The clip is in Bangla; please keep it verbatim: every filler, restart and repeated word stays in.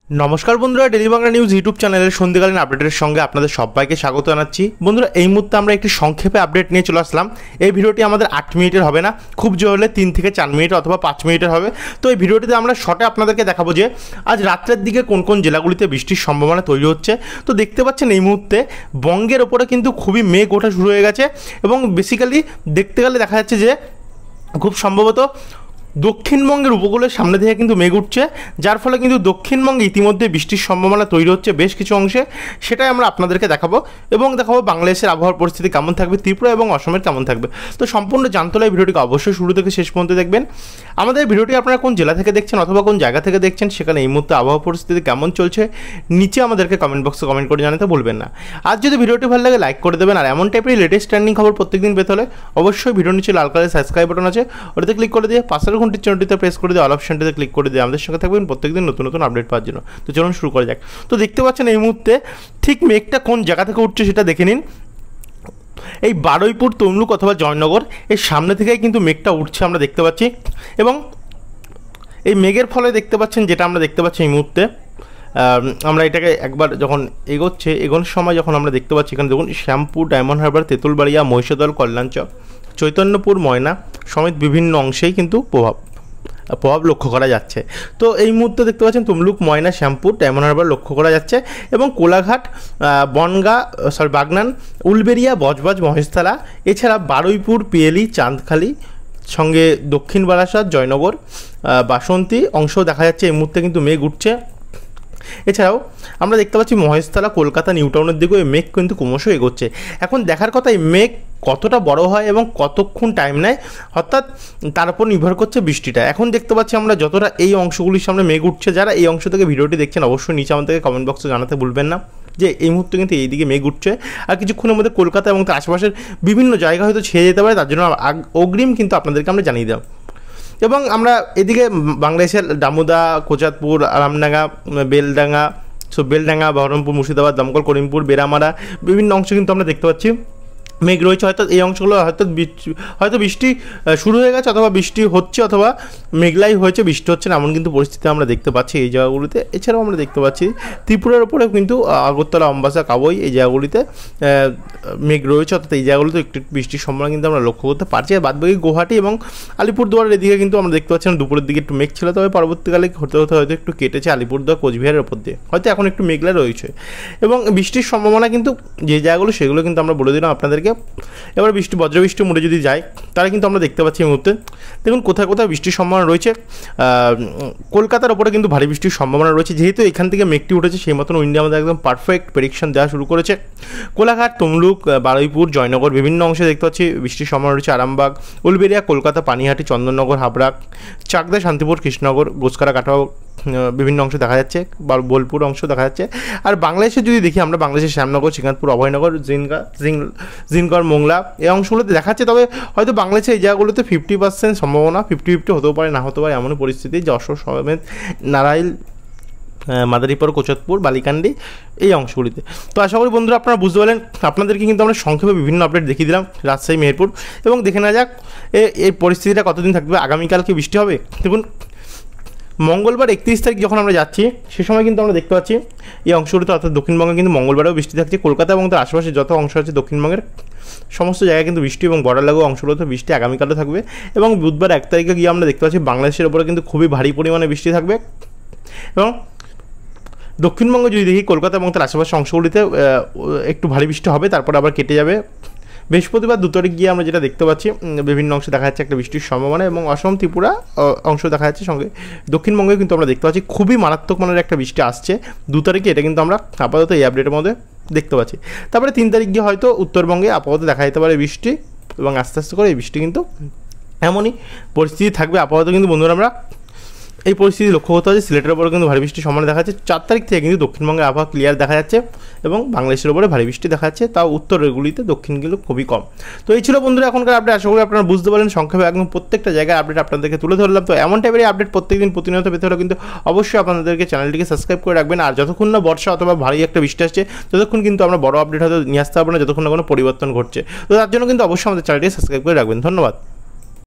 নমস্কার বন্ধুরা, ডেলি বাংলা নিউজ ইউটিউব চ্যানেলের সন্ধ্যাকালীন আপডেটের সঙ্গে আপনাদের সবাইকে স্বাগত জানাচ্ছি। বন্ধুরা, এই মুহূর্তে আমরা একটি সংক্ষেপে আপডেট নিয়ে চলে আসলাম। এই ভিডিওটি আমাদের আট মিনিটের হবে না, খুব জোর হলে তিন থেকে চার মিনিট অথবা পাঁচ মিনিটের হবে। তো এই ভিডিওটিতে আমরা শর্টে আপনাদেরকে দেখাবো যে আজ রাত্রের দিকে কোন কোন জেলাগুলিতে বৃষ্টির সম্ভাবনা তৈরি হচ্ছে। তো দেখতে পাচ্ছেন এই মুহূর্তে বঙ্গের ওপরে কিন্তু খুবই মেঘ ওঠা শুরু হয়ে গেছে এবং বেসিক্যালি দেখতে গেলে দেখা যাচ্ছে যে খুব সম্ভবত দক্ষিণবঙ্গের উপকূলের সামনে থেকে কিন্তু মেঘ উঠছে, যার ফলে কিন্তু দক্ষিণবঙ্গে ইতিমধ্যে বৃষ্টির সম্ভাবনা তৈরি হচ্ছে বেশ কিছু অংশে। সেটাই আমরা আপনাদেরকে দেখাবো এবং দেখাবো বাংলাদেশের আবহাওয়ার পরিস্থিতি কেমন থাকবে, ত্রিপুরা এবং অসমের কেমন থাকবে। তো সম্পূর্ণ জানতে হলে ভিডিওটিকে অবশ্যই শুরু থেকে শেষ পর্যন্ত দেখবেন। আমাদের ভিডিওটি আপনারা কোন জেলা থেকে দেখছেন অথবা কোন জায়গা থেকে দেখছেন, সেখানে এই মুহূর্তে আবহাওয়া পরিস্থিতি কেমন চলছে নিচে আমাদেরকে কমেন্ট বক্সে কমেন্ট করে জানাতে ভুলবেন না। আর যদি ভিডিওটি ভালো লাগে লাইক করে দেবেন। আর এমন টাইপের লেটেস্ট ট্রেন্ডিং খবর প্রত্যেকদিন পেতে হলে অবশ্যই ভিডিওর নিচে লাল কালারের সাবস্ক্রাইব বাটন আছে, ওটাতে ক্লিক করে দিয়ে পাশের ঘন্টির চিহ্নটিতে প্রেস করে দিয়ে অল অপশনটিতে ক্লিক করে দিয়ে আমাদের সঙ্গে থাকবেন প্রত্যেকদিন নতুন নতুন আপডেট পাওয়ার জন্য। তো চলুন শুরু করা যাক। তো দেখতে পাচ্ছেন এই মুহূর্তে ঠিক মেঘটা কোন জায়গা থেকে উঠছে সেটা দেখে নিন। এই বারুইপুর, তমলুক অথবা জয়নগর এর সামনে থেকেই কিন্তু মেঘটা উঠছে আমরা দেখতে পাচ্ছি এবং এই মেঘের ফলে দেখতে পাচ্ছেন যেটা আমরা দেখতে পাচ্ছি এই মুহূর্তে আমরা এটাকে একবার যখন এগোচ্ছে এগোনোর সময় যখন আমরা দেখতে পাচ্ছি এখানে দেখুন শ্যামপুর, ডায়মন্ড হারবার, তেঁতুলবাড়িয়া, মহিষাদল, কল্যাণচক, চৈতন্যপুর, ময়না সমেত বিভিন্ন অংশেই কিন্তু প্রভাব প্রভাব লক্ষ্য করা যাচ্ছে। তো এই মুহূর্তে দেখতে পাচ্ছেন তমলুক, ময়না, শ্যামপুর, ডায়মন্ড হারবার লক্ষ্য করা যাচ্ছে এবং কোলাঘাট, বনগা সরি বাগনান, উলবেড়িয়া, বজবজ, মহেশতলা, এছাড়া বারুইপুর, পিয়েলি, চাঁদখালি সঙ্গে দক্ষিণ বারাসাত, জয়নগর, বাসন্তী অংশ দেখা যাচ্ছে এই মুহূর্তে কিন্তু মেঘ উঠছে। এছাড়াও আমরা দেখতে পাচ্ছি মহেশতলা, কলকাতা, নিউ টাউনের দিকেও এই মেঘ কিন্তু ক্রমশ এগোচ্ছে। এখন দেখার কথা এই মেঘ কতটা বড় হয় এবং কতক্ষণ টাইম নেয়, অর্থাৎ তার উপর নির্ভর করছে বৃষ্টিটা। এখন দেখতে পাচ্ছি আমরা যতটা এই অংশগুলির সামনে মেঘ উঠছে, যারা এই অংশ থেকে ভিডিওটি দেখছেন অবশ্যই নিচে আমাদেরকে কমেন্ট বক্সে জানাতে ভুলবেন না যে এই মুহূর্তে কিন্তু এইদিকে মেঘ উঠছে আর কিছুক্ষণের মধ্যে কলকাতা এবং তার আশেপাশের বিভিন্ন জায়গা হয়তো ছেয়ে যেতে পারে, তার জন্য অগ্রিম কিন্তু আপনাদেরকে আমরা জানিয়ে দেব। এবং আমরা এদিকে বাংলাদেশের দামোদা, কোচাতপুর, রামডাঙ্গা, বেলডাঙ্গা সো বেলডাঙ্গা, বহরমপুর, মুর্শিদাবাদ, দমকল, করিমপুর, বেরামারা বিভিন্ন অংশ কিন্তু আমরা দেখতে পাচ্ছি মেঘ রয়েছে। হয়তো এই অংশগুলো হয়তো হয়তো বৃষ্টি শুরু হয়ে গেছে অথবা বৃষ্টি হচ্ছে অথবা মেঘলাই হয়েছে, বৃষ্টি হচ্ছে না এমন কিন্তু পরিস্থিতি আমরা দেখতে পাচ্ছি এই জায়গাগুলিতে। এছাড়াও আমরা দেখতে পাচ্ছি ত্রিপুরার উপরেও কিন্তু আগরতলা, অম্বাসা, কাবই এই জায়গাগুলিতে মেঘ রয়েছে, অর্থাৎ এই জায়গাগুলিতে একটু বৃষ্টির সম্ভাবনা কিন্তু আমরা লক্ষ্য করতে পারছি। আর বাদবাকি গুয়াহাটি এবং আলিপুরদুয়ারের এদিকে কিন্তু আমরা দেখতে পাচ্ছি দুপুরের দিকে একটু মেঘ ছিল, তবে পরবর্তীকালে হতে হতে হয়তো একটু কেটেছে আলিপুরদুয়ার, কোচবিহারের উপর দিয়ে হয়তো এখন একটু মেঘলা রয়েছে এবং বৃষ্টির সম্ভাবনা কিন্তু যে জায়গাগুলো সেগুলো কিন্তু আমরা বলে দিলাম আপনাদেরকে। এবার বৃষ্টি বজ্রবৃষ্টি মুড়ে যদি যায় তাহলে কিন্তু আমরা দেখতে পাচ্ছি এই মুহূর্তে দেখুন কোথায় কোথায় বৃষ্টির সম্ভাবনা রয়েছে। কলকাতার ওপরে কিন্তু ভারী বৃষ্টির সম্ভাবনা রয়েছে, যেহেতু এখান থেকে মেঘটি উঠেছে সেই মতন ইন্ডিয়া আমাদের একদম পারফেক্ট প্রেডিকশন দেওয়া শুরু করেছে। কোলাঘাট, তমলুক, বারুইপুর, জয়নগর বিভিন্ন অংশে দেখতে পাচ্ছি বৃষ্টির সম্ভাবনা রয়েছে। আরামবাগ, উলবেড়িয়া, কলকাতা, পানিহাটি, চন্দননগর, হাবড়া, চাকদা, শান্তিপুর, কৃষ্ণনগর, গোসকারা, কাটাও বিভিন্ন অংশ দেখা যাচ্ছে, বা বোলপুর অংশ দেখা যাচ্ছে। আর বাংলাদেশে যদি দেখি আমরা বাংলাদেশের শ্যামনগর, শ্রীকান্তপুর, অভয়নগর, জিনগা জিনগড়, মোংলা এই অংশগুলোতে দেখাচ্ছে। তবে হয়তো বাংলাদেশে এই জায়গাগুলোতে ফিফটি পার্সেন্ট সম্ভাবনা, ফিফটি ফিফটি হতেও পারে না হতে পারে এমন পরিস্থিতি। যশোর সমেত নারাইল, মাদারীপুর, কোচতপুর, বালিকান্দি এই অংশগুলিতে। তো আশা করি বন্ধুরা আপনারা বুঝতে পারলেন। আপনাদেরকে কিন্তু আমরা সংক্ষেপে বিভিন্ন আপডেট দেখিয়ে দিলাম রাজশাহী, মেহেরপুর, এবং দেখে নেওয়া যাক এই পরিস্থিতিটা কতদিন থাকবে। আগামীকালকে বৃষ্টি হবে। দেখুন মঙ্গলবার একত্রিশ তারিখ যখন আমরা যাচ্ছি সে সময় কিন্তু আমরা দেখতে পাচ্ছি এই অংশগুলিতে অর্থাৎ দক্ষিণবঙ্গে কিন্তু মঙ্গলবারেও বৃষ্টি থাকছে। কলকাতা এবং তার আশেপাশে যত অংশ আছে দক্ষিণবঙ্গের সমস্ত জায়গায় কিন্তু বৃষ্টি এবং বর্ডার লাগোয়া অংশগুলোতে বৃষ্টি আগামীকালও থাকবে। এবং বুধবার এক তারিখে গিয়ে আমরা দেখতে পাচ্ছি বাংলাদেশের ওপরে কিন্তু খুবই ভারী পরিমাণে বৃষ্টি থাকবে। এবং দক্ষিণবঙ্গে যদি দেখি কলকাতা এবং তার আশেপাশের অংশগুলিতে একটু ভারী বৃষ্টি হবে, তারপর আবার কেটে যাবে। বৃহস্পতিবার দু তারিখ গিয়ে আমরা যেটা দেখতে পাচ্ছি বিভিন্ন অংশে দেখা যাচ্ছে একটা বৃষ্টির সম্ভাবনা এবং অসম, ত্রিপুরা অংশ দেখা যাচ্ছে, সঙ্গে দক্ষিণবঙ্গে কিন্তু আমরা দেখতে পাচ্ছি খুবই মারাত্মক মানের একটা বৃষ্টি আসছে দু তারিখে। এটা কিন্তু আমরা আপাতত এই আপডেটের মধ্যে দেখতে পাচ্ছি। তারপরে তিন তারিখ গিয়ে হয়তো উত্তরবঙ্গে আপাতত দেখা যেতে পারে বৃষ্টি এবং আস্তে আস্তে করে এই বৃষ্টি কিন্তু এমনই পরিস্থিতি থাকবে। আপাতত কিন্তু বন্ধুরা আমরা এই পরিস্থিতি লক্ষ্য করতে হচ্ছে। সিলেটের ওপরে কিন্তু ভারী বৃষ্টির সম্ভাবনা দেখা যাচ্ছে। চার তারিখ থেকে কিন্তু দক্ষিণবঙ্গে আবহাওয়া ক্লিয়ার দেখা যাচ্ছে এবং বাংলাদেশের ওপরে ভারী বৃষ্টি দেখা যাচ্ছে, তাও উত্তরগুলিতে, দক্ষিণগুলো খুবই কম। তো এই ছিল বন্ধুরা এখনকার আপডেট। আশা করি আপনারা বুঝতে পারেন সংক্ষেপে একদম প্রত্যেকটা জায়গায় আপডেট আপনাদেরকে তুলে ধরলাম। তো এমন টাইপের আপডেট প্রত্যেকদিন প্রতিনিয়ত পেতে হলে কিন্তু অবশ্যই আপনাদেরকে চ্যানেলটিকে সাবস্ক্রাইব করে রাখবেন। আর যতক্ষণ না বর্ষা অথবা ভারী একটা বৃষ্টি আসছে ততক্ষণ কিন্তু আমরা বড় আপডেট হয়তো নিয়ে আসতে পারবো না, যতক্ষণ না কোনো পরিবর্তন ঘটছে। তো তার জন্য কিন্তু অবশ্যই আমাদের চ্যানেলটিকে সাবস্ক্রাইব করে রাখবেন। ধন্যবাদ।